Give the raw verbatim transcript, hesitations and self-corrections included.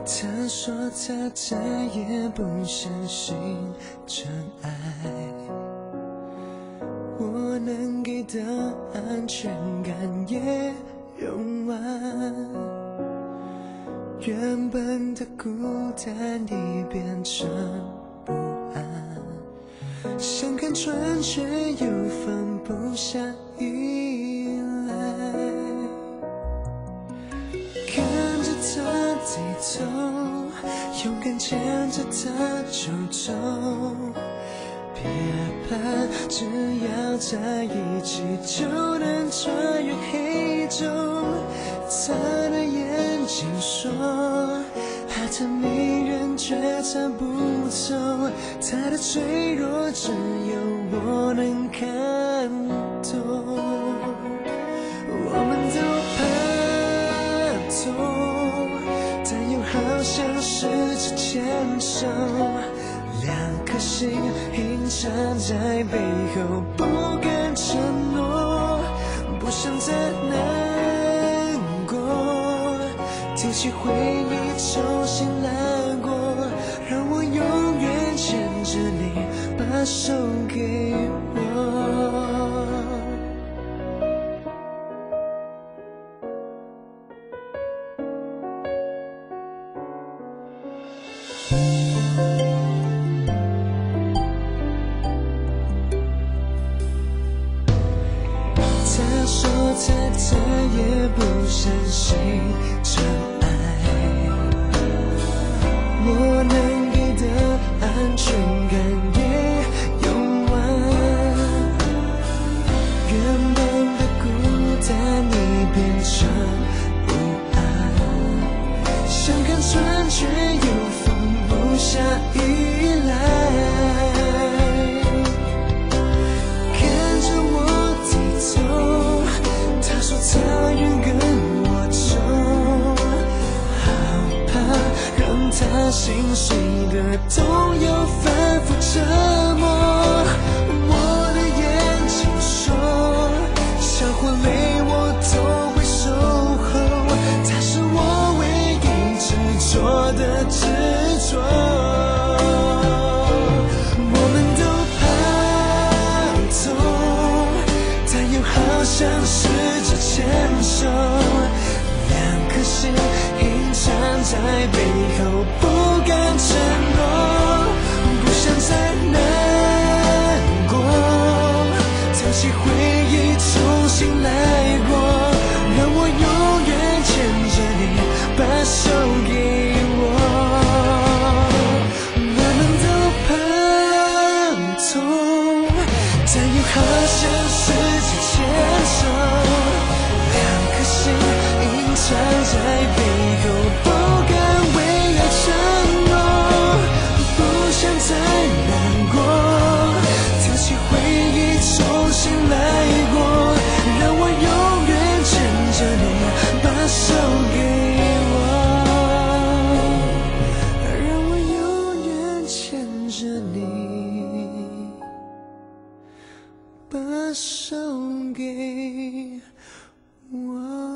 他说他再也不相信真爱，我能给的安全感也用完，原本的孤单已变成不安，想看穿却又放不下依赖，看着他低头，勇敢牵着他就走，别怕，只要在一起就能穿越黑昼。他的眼睛说他的迷人却猜不透，他的脆弱只有我能看懂。我们都怕痛，但又好像十指牵手，两颗心隐藏在背后，不敢承诺，不想再难过，丢弃回忆重新来过，让我永远牵着你，把手给我。他说他再也不相信真爱，我能给的安全感也用完，原本的孤单已变成不安，想看穿却又放不下依赖，他愿跟我走，好怕让他心碎的痛又反复折磨。我的眼睛说，笑或泪我都会守候，他是我唯一执着的执着。我们都怕痛，但又好像是牵手，两颗心隐藏在背后，不敢承诺，不想再难过，挑起回忆重新来过，让我永远牵着你，把手给我。我们都怕痛，但又好像十指牵手，隐藏在背后，不敢为爱承诺，不想再难过，挑起回忆重新来过，让我永远牵着你，把手给我，让我永远牵着你，把手给我。